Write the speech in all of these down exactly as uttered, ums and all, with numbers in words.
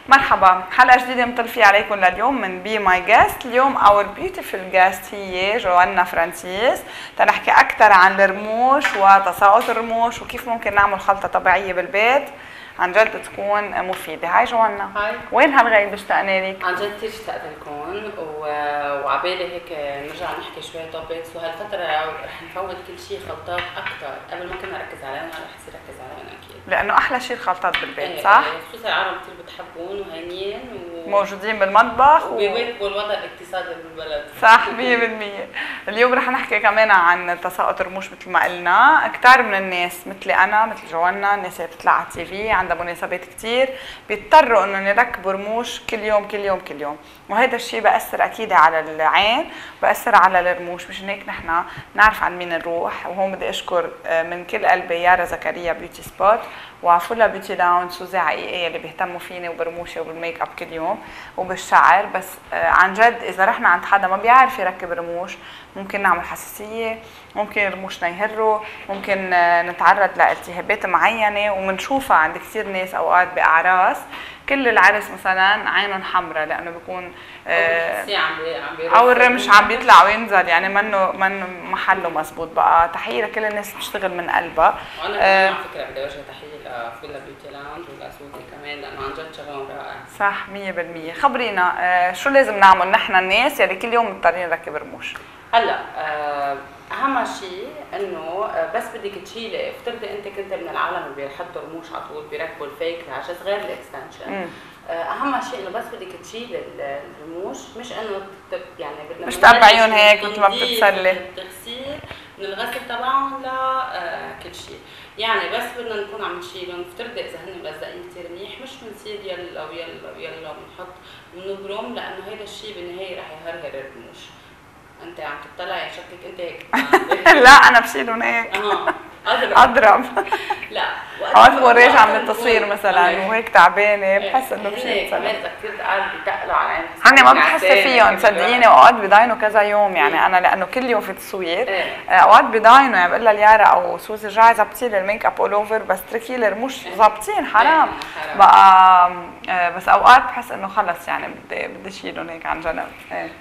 مرحبا، حلقة جديدة مطلفية عليكم لليوم من بي ماي جاست. اليوم اور بيوتيفul جاست هي جوانا فرانسيس، تنحكي أكثر عن الرموش وتساقط الرموش وكيف ممكن نعمل خلطة طبيعية بالبيت عن جد تكون مفيدة. هاي جوانا. هاي. وين هالغيب اشتقنا لك؟ عن جد كثير اشتقت لكم وعبالي هيك نرجع نحكي شوية توبكس، وهالفترة رح نفوت كل شيء خلطات أكثر، قبل ما كنا نركز عليهم هلا رح يصير ركز عليهم أكيد. لأنه أحلى شيء الخلطات بالبيت، ايه صح؟ ايه خصوصا العرب كثير بتحبون وهينين و... موجودين بالمطبخ وبيواكبوا الوضع الاقتصادي بالبلد. صح مية بالمية. اليوم رح نحكي كمان عن تساقط الرموش مثل ما قلنا. كتار من الناس مثلي انا مثل جوانا، الناس اللي بتطلع على التي في عندها مناسبات كتير بيضطروا انه يركبوا رموش كل يوم كل يوم كل يوم، وهذا الشيء بأثر اكيد على العين، بأثر على الرموش. مشان هيك نحن نعرف عن مين نروح. وهون بدي اشكر من كل قلبي يارا زكريا بيوتي سبوت وعفولا بيوتي لاونج، سوزي حقيقيه اللي بيهتموا فيني وبرموشي وبالميك اب كل يوم وبالشعر. بس عن جد اذا رحنا عند حدا ما بيعرف يركب رموش ممكن نعمل حساسيه، ممكن رموشنا يهروا، ممكن نتعرض لالتهابات معينه، وبنشوفها عند كثير ناس اوقات باعراس. كل العرس مثلا عينهم حمراء لانه بيكون آه او الرمش عم بيطلع وينزل، يعني منه منه محله مزبوط. بقى تحيه لكل الناس بتشتغل من قلبها. وانا آه على فكره بدي اوجه تحيه لفولا بيوتي لاونج ولاسوقي كمان لانه عن جد شغلهم رائع. صح مية بالمية. خبرينا آه شو لازم نعمل نحن الناس يلي كل يوم مضطرين نركب رموش؟ هلا آه اهم شيء انه بس بدك تشيلي، افترضي انت كنت من العالم اللي بيحطوا رموش على طول بيركبوا الفيك عشان غير الاكستنشن. اهم شيء انه بس بدك تشيلي الرموش، مش انه يعني بدنا مش تقطعيهم هيك مثل ما بتتسلي. التغسيل من الغسل تبعهم لكل شيء، يعني بس بدنا نكون عم نشيلهم. افترضي اذا هن ملزقين كثير منيح مش بنصير يلا ويلا ويلا بنحط بنبرم، لانه هيدا الشيء بالنهايه رح يهرهر الرموش. انت عم تطلعي شكلك انت هيك. لا انا بشيلهم هيك. اه اضرب اضرب. لا اوقات بكون راجعه من التصوير مثلا وهيك تعبانه بحس انه بشيل كمان اذا كثير ثقال بيتقلوا على عيني. هن ما بتحسي فيهم صدقيني، اوقات بضاينوا كذا يوم، يعني انا لانه كل يوم في تصوير اوقات بضاينوا، يعني بقول لها ليارا او سوزي رجعي ظبطي لي الميك اب اول اوفر بس اتركي لي رموش ظابطين حرام بقى. بس اوقات بحس انه خلص يعني بدي بدي اشيلهم هيك عن جنب.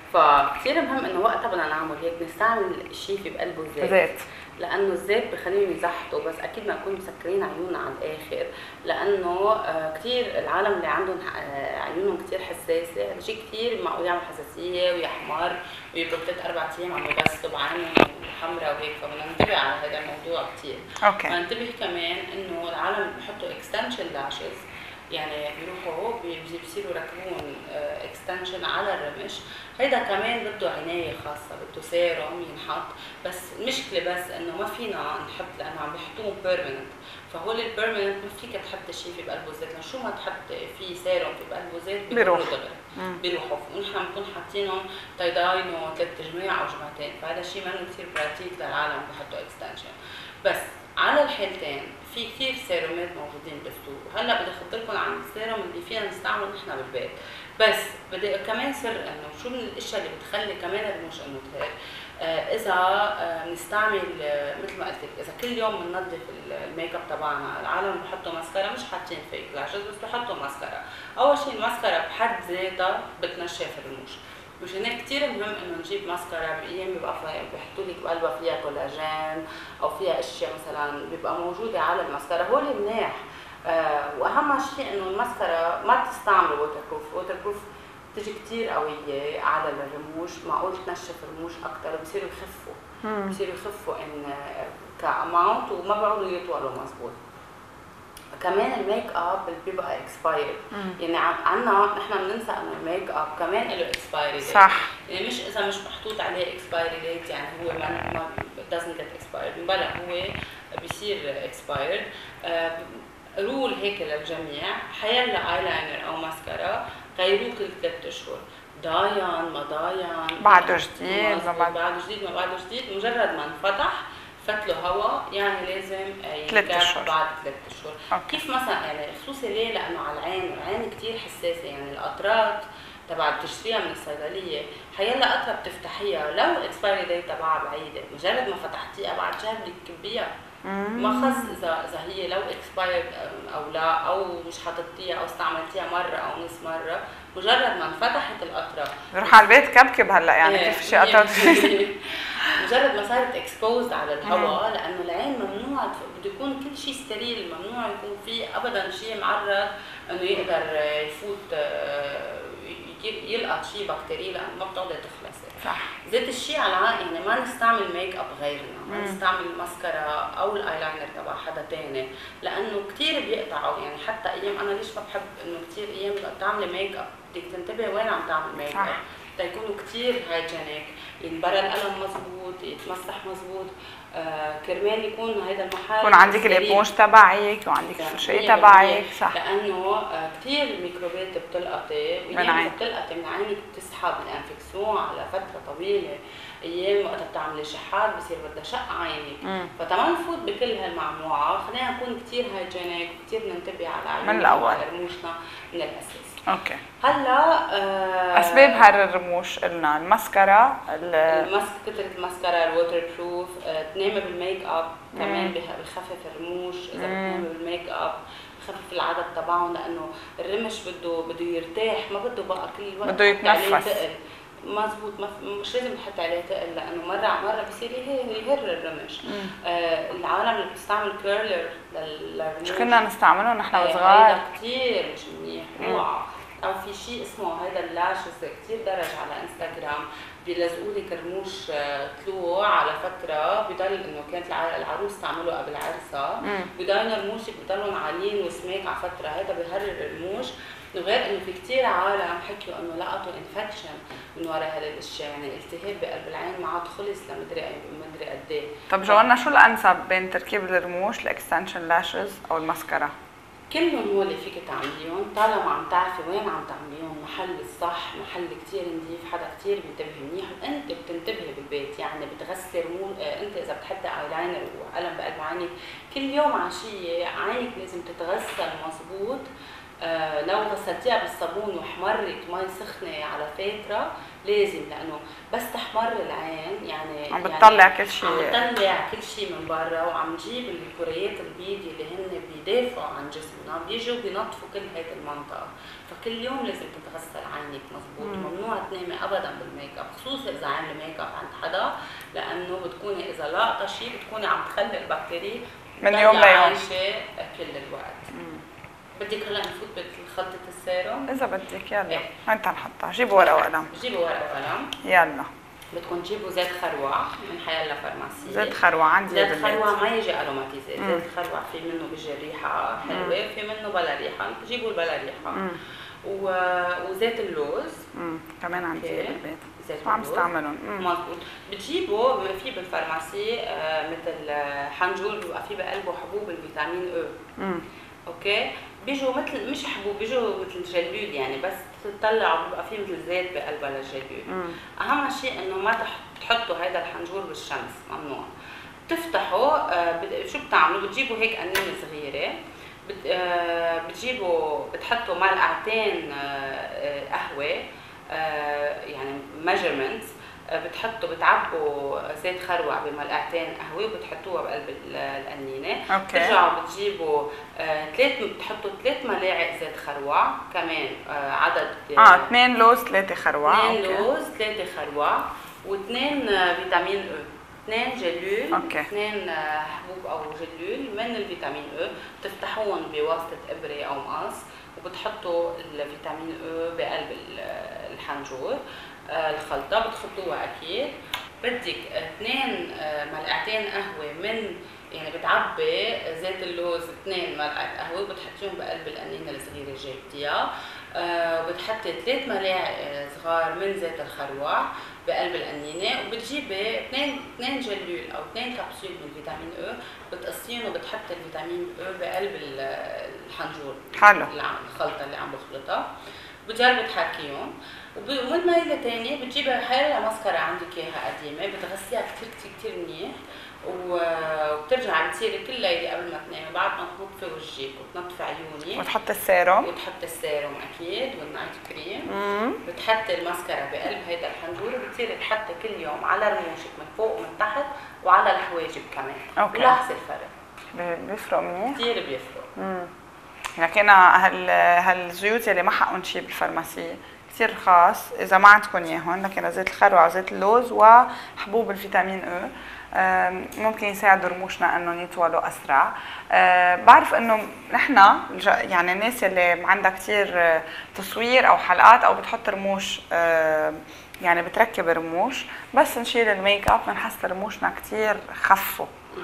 فكثير مهم انه وقتها بدنا نعمل هيك نستعمل شيء في بقلبه زيت زيت، لانه الزيت بخليهم يزحطوا، بس اكيد ما نكون مسكرين عيوننا على الاخر، لانه كثير العالم اللي عندهم عيونهم كثير حساسه هذا شيء كثير معقول يعمل حساسيه ويحمر ويبقوا ثلاث اربع ايام عم يبسطوا بعينهم حمراء وهيك، فبدنا ننتبه على هذا الموضوع كثير. اوكي. فننتبه كمان انه العالم اللي بحطوا اكستنشن لاشز، يعني بيروحوا بيصيروا يركبون اكستنشن على الرمش، هيدا كمان بده عنايه خاصه، بده سيروم ينحط. بس المشكله بس انه ما فينا نحط لانه عم بيحطوه بيرمننت، فهول البيرمننت ما فيك تحط شيء في بقلبه زيت، لانه شو ما تحط فيه سيروم في بقلبه زيت بيروح بيروحوا، ونحن بنكون حاطينهم تايداين وثلاث جماع او جمعتين، فهذا الشيء ما كثير براتيك للعالم اللي بحطوا اكستنشن. بس على الحالتين في كثير سيرومات موجودين بالسوق، وهلا بدي اخبركم عن السيروم اللي فينا نستعمله نحن بالبيت. بس بدي كمان سر انه شو من الاشياء اللي بتخلي كمان الرموش انه تهر. آه اذا بنستعمل آه مثل ما قلت لك، اذا كل يوم بننظف الميك اب تبعنا، العالم بحطوا ماسكارا مش حاطين فيك لعجز بس بحطوا ماسكارا. اول شيء الماسكارا بحد ذاتها بتنشف الرموش، مشان هيك كثير مهم انه نجيب ماسكارا بايام بيبقى بيحطوا لك بقلبها فيها كولاجين او فيها اشياء مثلا بيبقى موجوده على الماسكارا، هول منيح. آه واهم شيء انه الماسكارا ما تستعملوا ووتر بروف، ووتر بروف بتجي كثير قويه على الرموش، معقول تنشف الرموش اكثر وبصيروا يخفوا بصيروا يخفوا ان كاماونت وما بيقعدوا يطولوا مزبوط. كمان الميك اب اللي بيبقى اكسبايرد، يعني عندنا نحن بننسى انه الميك اب كمان له اكسبايري ديت، صح، يعني مش اذا مش محطوط عليه اكسبايري ديت يعني هو ما ما doesn't get expired، بلا هو بيصير اكسبايرد. آه رول هيك للجميع، حيلا ايلاينر او ماسكارا غيروه كل ثلاث اشهر، ضاين ما ضاين بعده جديد ما بعده جديد ما بعده جديد، مجرد ما انفتح فتله هواء يعني لازم ينكب بعد ثلاث اشهر. كيف مثلا يعني خصوصي ليه؟ لانه على العين، العين كثير حساسه، يعني القطرات تبع بتشتريها من الصيدليه حيلا قطره بتفتحيها لو الاكسبايري ديت تبعها بعيده، مجرد ما فتحتيها بعد شهر بدك تكبيها ما خص اذا اذا هي لو اكسبايرد او لا، او مش حطيتيها او استعملتيها مره او نص مره، مجرد ما انفتحت القطره بروح على البيت كبكب هلا يعني كيف شي قطره مجرد ما صارت اكسبوزد على الهواء، لانه العين ممنوع بده يكون كل شيء ستريل، ممنوع يكون في ابدا شيء معرض انه يقدر يفوت يلقط شيء بكتيري، لانه ما بتقدر تخلصي. صح. زيت الشيء على العقل يعني ما نستعمل ميك اب غيرنا، ما نستعمل الماسكارا او الايلاينر تبع حدا ثاني، لانه كثير بيقطعوا. يعني حتى ايام انا ليش ما بحب انه كثير ايام تعملي ميك اب بدك تنتبهي وين عم تعمل ميك اب، تيكونوا كثير هايجينيك، ينبرى القلم مزبوط، يتمسح مزبوط، آه كرمال يكون هذا المحل يكون عندك الابونج تبعك وعندك الفرشاه تبعك. صح. لانه آه كثير ميكروبات بتلقطي، وايام بتلقطي من عينك بتسحب الانفكسيون على فتره طويله. ايام وقت بتعملي شحات بصير بدها شق عينك، فتما نفوت بكل هالمعموعه خلينا نكون كثير هايجينيك وكثير ننتبه على عيوننا من الاول وعلى رموشنا من الاساس. اوكي. هلا آه اسباب هالرموش قلنا الماسكارا، الماسك، كثره الماسكارا، الووتر بروف، آه تنامي بالميك اب كمان بخفف الرموش اذا بتنامي بالميك اب، بخفف العدد تبعهم، لانه الرمش بده بده يرتاح، ما بده بقى كل الوقت بده يتنفس. مزبوط، مش لازم تحط عليه تقل، لانه مره على مره بصير يهر الرمش. آه العالم اللي بتستعمل كيرلر للرموش شو كنا نستعمله نحن وصغار؟ هيدا كثير مش منيح، اوعى. او في شيء اسمه هذا اللاشز كثير درج على انستغرام، بيلزقوا لك رموش طلوع على فتره، بضل انه كانت العروس تعمله قبل عرسها، بضل رموشك بضلهم عاليين وسماك على فتره، هذا بيهرر الرموش. غير انه في كثير عالم حكوا انه لقطوا انفكشن من وراء هذه الاشياء، يعني التهاب بقلب العين ما عاد خلص لمدري مدري قد ايه. طب جوانا شو الانسب بين تركيب الرموش، الاكستنشن لاشز او الماسكارا؟ كلهم هول فيك تعمليهم طالما عم تعرفي وين عم تعمليهم، محل الصح، محل كثير نظيف، حدا كثير بينتبه منيح، وانت بتنتبهي بالبيت. يعني بتغسلي رموش، انت اذا بتحطي ايلاينر وقلم بقلب عينك كل يوم عشيه، عينك لازم تتغسل مزبوط. آه لو غسلتيها بالصابون وحمرت مي سخنه على فتره لازم، لانه بس تحمر العين يعني عم بتطلع يعني كل شيء، عم بتطلع كل شيء من برا، وعم تجيب الكريات البيض اللي هن بيدافعوا عن جسمنا، بيجوا بينظفوا كل هيدي المنطقه. فكل يوم لازم تتغسل عينك مزبوط. ممنوع تنامي ابدا بالميك اب، خصوصا اذا عامله ميك اب عند حدا، لانه بتكوني اذا لاقطه شيء بتكوني عم تخلي البكتيريا من يوم ليوم عايشه كل الوقت. بدك هلا نفوت بخلطة السيروم؟ إذا بدك يلا. إيه؟ هاي نحطها، جيبوا ورقة وقلم. جيبوا ورقة وقلم. يلا. بدكم تجيبوا زيت خروع من حيلا فارماسي. زيت خروع عندي زيت خروع ما يجي اروماتيزي، زيت خروع في منه بيجي ريحة حلوة، في منه بلا ريحة، جيبوا البلا ريحة. و... وزيت اللوز. امم كمان عندي بالبيت. زيت عم استعملهم. مضبوط. بتجيبوا في بالفارماسي آه مثل حنجول بيبقى في بقلبه حبوب الفيتامين او. امم اوكي؟ بيجوا مثل مش حبوب، بيجوا مثل جلول، يعني بس تطلعوا بيبقى في مثل زيت بقلبها للجلول. اهم شيء انه ما تحطوا هذا الحنجور بالشمس، ممنوع. بتفتحوا آه شو بتعملوا؟ بتجيبوا هيك قنينه صغيره، بت آه بتجيبوا بتحطوا ملعقتين آه قهوه، آه يعني ميجرمنتس، بتحطوا بتعبوا زيت خروع بملعقتين قهوه وبتحطوها بقلب القنينه. بترجعوا بتجيبوا ثلاث آه بتحطوا ثلاث ملاعق زيت خروع كمان، آه عدد اه اثنين لوز ثلاثه خروع، اثنين لوز ثلاثه خروع، واثنين آه فيتامين او، اثنين جلول، اثنين آه حبوب او جلول من الفيتامين او، بتفتحوهم بواسطه ابره او مقص وبتحطوا الفيتامين او بقلب الحنجور. الخلطة بتخلطوها أكيد. بدك اثنين ملعقتين قهوة من يعني بتعبي زيت اللوز اثنين ملعقة قهوة وبتحطيهم بقلب القنينة الصغيرة اللي جايبتيها. وبتحطي ثلاث ملاعق صغار من زيت الخروع بقلب القنينة، وبتجيبي اثنين اثنين جلول أو اثنين كبسول من فيتامين او، بتقصيهم وبتحطي الفيتامين او بقلب الحنجور. حلو. الخلطة اللي عم بخلطها بتجربي تحركيهم. ومن ميلة تانية بتجيبي حيلا ماسكارا عندك اياها قديمة، بتغسليها كتير كتير كتير منيح، وبترجعي بتصيري كل ليلة قبل ما تنامي بعد ما تنظفي وجهك وتنظفي عيونك وتحطي السيروم وتحطي السيروم اكيد والنايت كريم. بتحطي الماسكارا بقلب هيدا الحنجور، وبتصيري تحطي كل يوم على رموشك من فوق ومن تحت وعلى الحواجب كمان. اوكي. ولاحظي الفرق. بيفرق منيح؟ كثير بيفرق. امم لكن هال هالزيوت اللي ما حقهم شيء بالفارماسيه كثير رخاص اذا ما عندكم اياهم، لكن زيت الخروع وزيت اللوز وحبوب الفيتامين او ممكن يساعدوا رموشنا انهم يطولوا اسرع. أه بعرف انه نحن يعني الناس اللي عندها كثير تصوير او حلقات او بتحط رموش أه يعني بتركب رموش، بس نشيل الميك اب بنحس رموشنا كثير خفوا.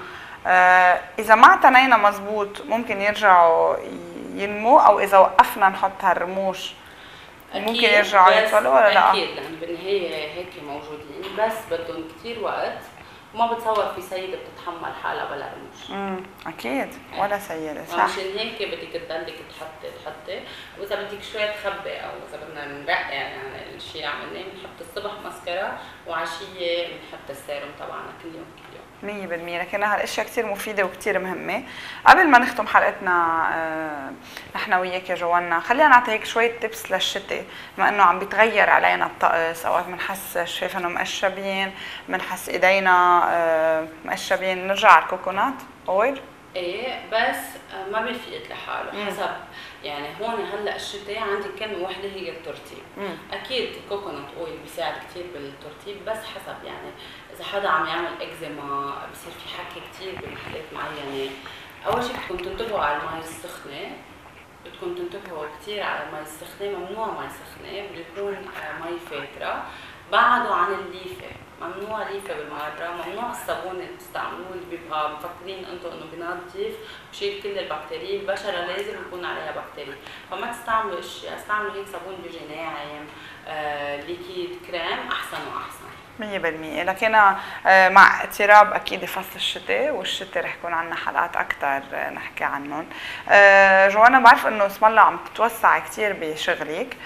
أه اذا ما اعتنينا مزبوط ممكن يرجعوا ينمو، او اذا وقفنا نحط هالرموش ممكن يرجعوا يطولوا ولا لا؟ اكيد، لانه بالنهايه هيك موجودين بس بدهم كثير وقت، وما بتصور في سيده بتتحمل حالها بلا رموش. امم اكيد ولا سيده صح. عشان هيك بدك تضلك تحطي تحطي، واذا بدك شوي تخبي او اذا بدنا نرقق يعني الشيء عملناه بنحط الصبح ماسكارا وعشيه بنحط السيروم تبعنا كل يوم كل يوم مية بالمية. لكن هالاشياء كثير مفيده وكثير مهمه. قبل ما نختم حلقتنا آه نحن وياك يا جوانا، خلينا نعطي هيك شويه تبس للشتاء، بما انه عم بيتغير علينا الطقس، اوقات بنحس شفافنا مقشبين، بنحس ايدينا آه مقشبين، نرجع على الكوكونات اويل. ايه بس ما بيفيد لحاله حسب يعني. هون هلا الشتاء عندي كلمه واحده هي الترطيب. مم. اكيد الكوكونات اويل بيساعد كثير بالترطيب، بس حسب يعني اذا حدا عم يعمل اكزيما بصير في حكي كثير بمحلات معينه. اول شيء بدكم تنتبهوا على المي السخنه، بدكم تنتبهوا كثير على المي السخنه، ممنوع مي سخنه، بده يكون مي فاتره. بعدوا عن الليفه، ممنوع ليفه بالمره، ممنوع الصابون اللي بتستعملوه اللي بيبقى مفكرين انتم انه بنظف بشيل كل البكتيريا، البشره لازم يكون عليها بكتيريا، فما تستعملوا اشياء، استعملوا هيك صابون بيجي ناعم آه، ليكيد كريم احسن واحسن. مية بالمية. لكن مع اقتراب اكيد فصل الشتاء، والشتاء رح يكون عندنا حلقات اكثر نحكي عنهم. جوانا بعرف انه اسم الله عم تتوسعي كثير بشغلك،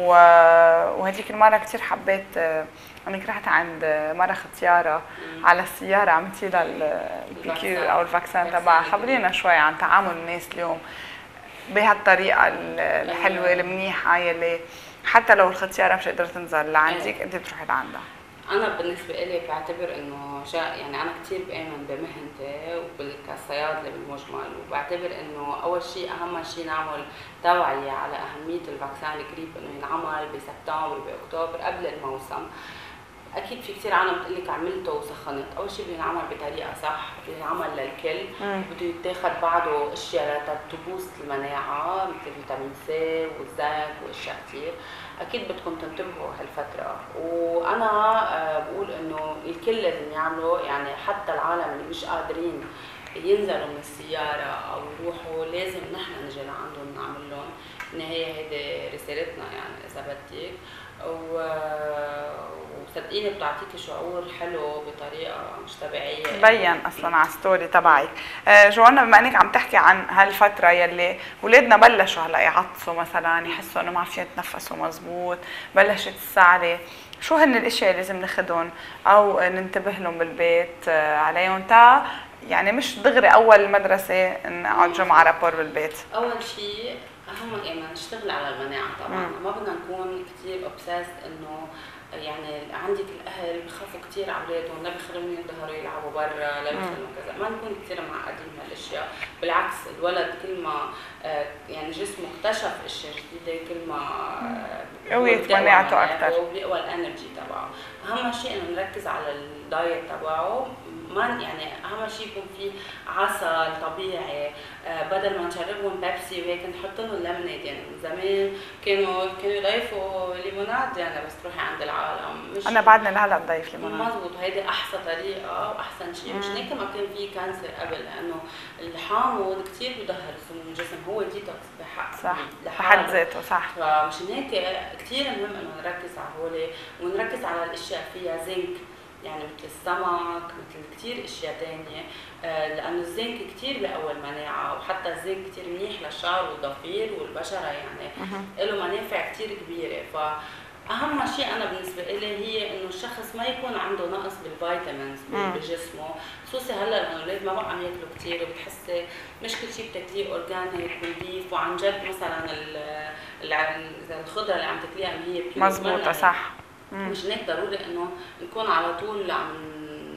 وهذيك المره كثير حبيت انك رحت عند مرة ختيارة على السيارة عملتي لها البيكيو او الفاكسان تبعها. خبرينا شوي عن تعامل الناس اليوم بهالطريقة الحلوة المنيحة يلي حتى لو الختيارة مش قادرة تنزل لعندك انت بتروحي لعندها. انا بالنسبه لي بعتبر انه يعني انا كثير بامن بمهنتي وكصيادله بالمجمل، وبعتبر انه اول شيء اهم شيء نعمل توعيه على اهميه الفاكسان القريب انه ينعمل بسبتمبر باكتوبر قبل الموسم. اكيد في كثير عالم بتقول لك عملته وسخنت، اول شيء بده ينعمل بطريقه صح، بده ينعمل للكل، بده يتاخذ بعده اشياء لتبوست المناعه مثل فيتامين سي والزنك واشياء كثير. اكيد بدكم تنتبهوا هالفتره، وانا بقول انه الكل لازم يعملوا، يعني حتى العالم اللي مش قادرين ينزلوا من السياره او يروحوا لازم نحن نجي لعندهم نعمل لهم. بالنهايه هيدي رسالتنا يعني اذا بدك، وصدقيني بتعطيكي شعور حلو بطريقه مش طبيعيه. بين اصلا على الستوري تبعك. جوانا بما انك عم تحكي عن هالفتره يلي اولادنا بلشوا هلا يعطسوا مثلا، يحسوا انه ما عارفين يتنفسوا مزبوط، بلشت السعره، شو هن الاشياء اللي لازم ناخذهم او ننتبه لهم بالبيت عليهم تا يعني مش دغري اول المدرسه نقعد جمعه رابور بالبيت؟ اول شيء اهم يعني نشتغل على المناعه طبعا. مم. ما بدنا نكون كثير اوبسيست انه يعني عندك الاهل بخافوا كثير على اولادهم، لا بيخلوهم يظهروا يلعبوا برا، لا بيخلوهم كذا، ما نكون كثير معقدين بهالاشياء. بالعكس الولد كل ما يعني جسمه اكتشف اشياء جديده كل ما قويت مناعته اكثر وبيقوى الانرجي تبعه. اهم شيء انه نركز على الدايت تبعه، ما يعني اهم شيء يكون في عسل طبيعي، بدل ما نشربهم بيبسي وهيك نحط لهم ليمونيد. يعني زمان كانوا كانوا يضيفوا ليموناد يعني بس تروحي عند العالم، مش انا بعدنا لهلا بضيف ليموناد مضبوط. هيدي احسن طريقه واحسن شيء، مش هيك ما كان في كانسر قبل، لانه الحامض كثير بيدهر سموم الجسم، هو ديتوكس بحق صح بحد ذاته صح. فمشان هيك كثير مهم انه نركز على هول ونركز على الاشياء فيها زنك، يعني مثل السمك مثل كثير اشياء ثانيه، آه لانه الزنك كثير بقوي المناعه، وحتى الزنك كثير منيح للشعر والضفير والبشره، يعني له منافع كثير كبيره. فاهم شيء انا بالنسبه لي هي انه الشخص ما يكون عنده نقص بالفيتامينز بجسمه، خصوصي هلا لانه الاولاد ما بقى عم ياكلوا كثير، وبتحسي مش كل شيء بتاكليه اورجانيك ونظيف، وعن جد مثلا الخضره اللي عم تاكليها هي بيور مزبوطه صح. مش هيك ضروري انه نكون على طول عم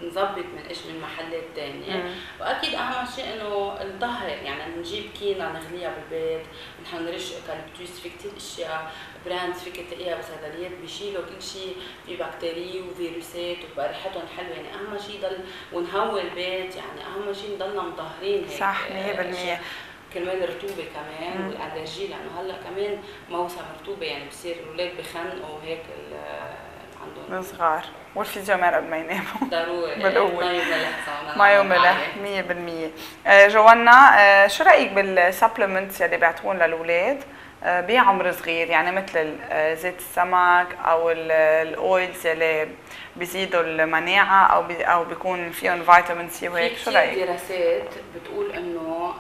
نظبط من ايش من محلات ثانيه. واكيد اهم شيء انه نطهر، يعني نجيب كينا نغليها بالبيت، نحن نرش ايكاليبتوس، في كثير اشياء براندز فيك تلاقيها بصيدليات بيشيلوا كل شيء في بكتيريا وفيروسات وبقى ريحتهم حلوه. يعني اهم شيء ضل ونهوي البيت، يعني اهم شيء نضلنا مطهرين هيك. صح مية بالمية. كرمال الرطوبه كمان والالرجي، لانه هلا كمان موسم رطوبه، يعني بصير الاولاد بخنقوا وهيك عندهم الصغار والفيزيومير قبل ما يناموا ضروري بالقوه مي وملح. مي وملح مية بالمية. جوانا شو رايك بالسبلمنتس اللي بيعطوهم للاولاد بعمر صغير، يعني مثل زيت السمك او الاويلز اللي بيزيدوا المناعه او بي او بيكون فيهم فيتامين سي وهيك؟ شو رايك؟ في دراسات بتقول انه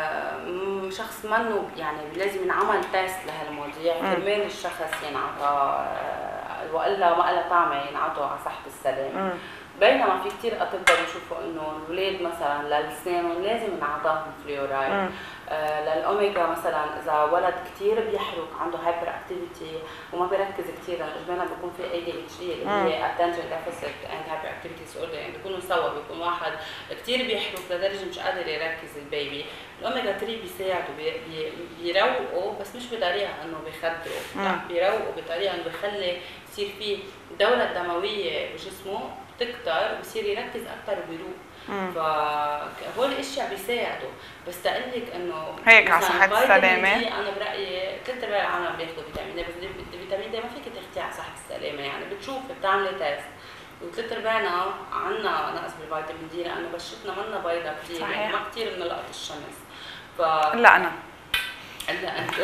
شخص منه يعني لازم ينعمل تيست لهالمواضيع كرمال الشخص ينعطى، والا ما لها طعمه ينعطوا على صحه السلام. بينما في كثير اطباء بيشوفوا انه الاولاد مثلا للسنانهم لازم ينعطاهم فلورايد. آه للاوميجا مثلا اذا ولد كثير بيحرق عنده هايبر اكتيفيتي وما بيركز كثير، لانه اجمالا بيكون في اي دي اتش دي اللي هي اتنشن ديفيسيت اند هايبر اكتيفيتي ديس اوردر، يعني بيكونوا سوا، بيكون واحد كثير بيحرق لدرجه مش قادر يركز البيبي. الاوميجا ثلاثة بيساعدوا بي بي بيروقوا، بس مش بطريقه انه بيخدروا، لا بيروقوا بطريقه انه بيخلي يصير في الدوره الدمويه بجسمه تكتر وبصير يركز اكثر وبيروق. فهول الاشياء بيساعدوا. بس تقلك انه هيك على صحه السلامه، انا برايي ثلاث ارباع العالم بياخذوا فيتامين دي، بس الفيتامين دي ما فيك تاخذيه على صحه السلامه، يعني بتشوف بتعملي تيست وثلاث ارباعنا عندنا نقص بالفيتامين دي لانه بشرتنا منا بيضاء كثير، يعني ما كثير بنلقط الشمس. ف لا انا لا انت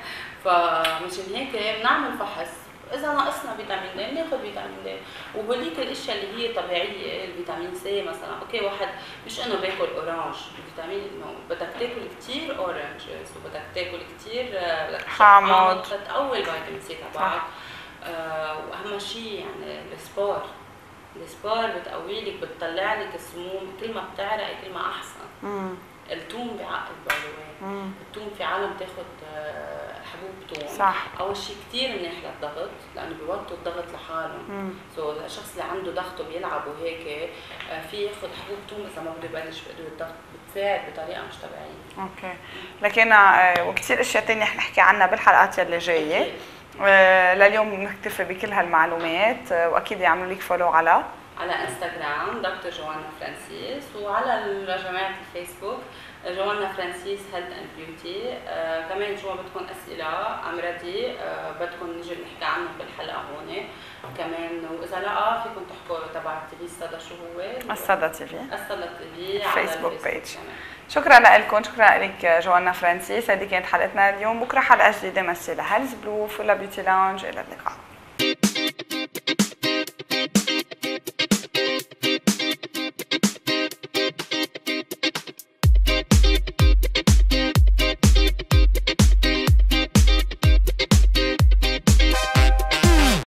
فمشان هيك بنعمل فحص، اذا ناقصنا فيتامين د بناخذ فيتامين د، وهوليك الاشياء اللي هي طبيعيه، الفيتامين سي مثلا. اوكي واحد مش انه باكل اورانج، الفيتامين انه بدك تاكل كثير اورنج وبدك تاكل كثير حامض تقوي الفيتامين سي تبعك. آه واهم شيء يعني السبور، السبور بتقوي لك، بتطلع لك السموم، كل ما بتعرقي كل ما احسن. مم. الثوم بيعقد باي ذا واي، الثوم في عالم تاخذ حبوب ثوم. صح. اول شيء كثير منيح للضغط لانه بيوطوا الضغط لحالهم. سو so, الشخص اللي عنده ضغطه بيلعب وهيك في ياخذ حبوب ثوم اذا ما بده يبلش بقدر الضغط، بتساعد بطريقه مش طبيعيه. اوكي. لكن وكثير اشياء ثانيه رح نحكي عنها بالحلقات اللي جايه. آه لليوم بنكتفي بكل هالمعلومات، واكيد يعملوا لك فولو على على انستغرام دكتور جوانا فرانسيس، وعلى جماعه الفيسبوك جوانا فرانسيس هيلث اند بيوتي. آه كمان شو ما بدكم اسئله امراضي آه بدكم نجي نحكي عنهم بالحلقه هون كمان، واذا لا فيكم تحكوا تبع تي في الصدى شو هو الصدى تي في الصدى تي في على الفيسبوك بيج. شكرا لكم، شكرا لك جوانا فرانسيس. هذه كانت حلقتنا اليوم، بكره حلقه جديده مسي لهيلز بلو ولا بيوتي لانج. الى اللقاء.